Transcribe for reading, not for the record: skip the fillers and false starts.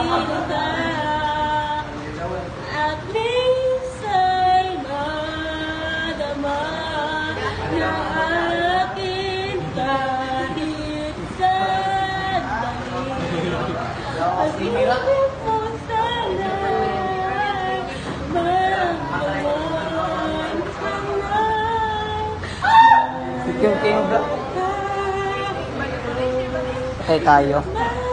kita. At least ay madama na akin kahit sandali. Pag-ibig mo sana'y magkaroon ka na. Yung King. Okay tayo.